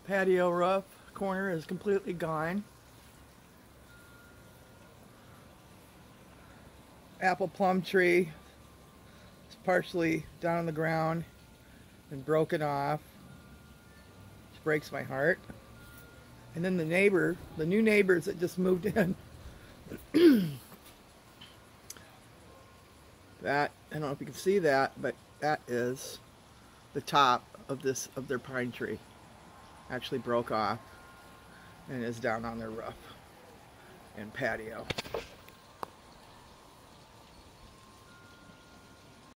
patio roof corner is completely gone. Apple plum tree is partially down on the ground and broken off, which breaks my heart. And then the new neighbors that just moved in, that, I don't know if you can see that, but that is the top of their pine tree. Actually broke off and is down on their roof and patio.